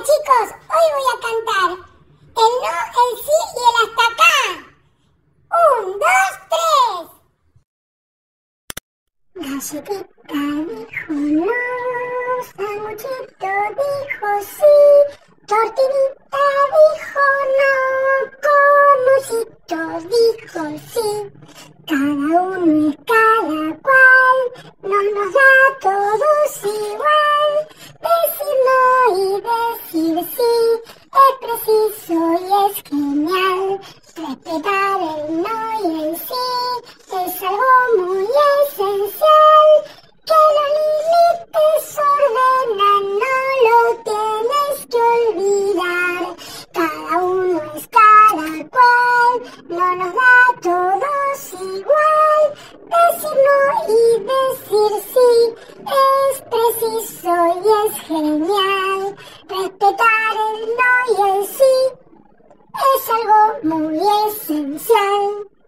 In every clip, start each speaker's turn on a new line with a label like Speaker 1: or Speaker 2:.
Speaker 1: chicos, hoy voy a cantar el no, el sí y el hasta acá. 1, 2, 3. Galletita dijo no, sanguchito dijo sí, tortillita dijo no, comucito dijo sí. Cada uno es cada cual, no nos da a todos igual. Decir no y decir sí es preciso y es genial. Respetar el no y el sí es algo muy esencial. Que los límites ordenan, no lo tienes que olvidar. Cada uno es cada cual, no nos da a todos igual. Decir no y decir sí es preciso y es genial. Respetar el no y el sí es algo muy esencial.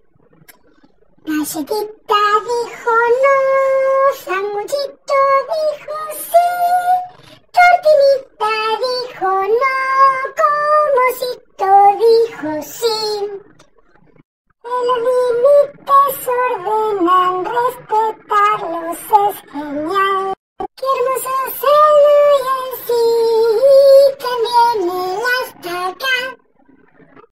Speaker 1: Galletita dijo no, sanguchito dijo sí, tortillita dijo no, comucito dijo sí. Que los límites ordenan, respetar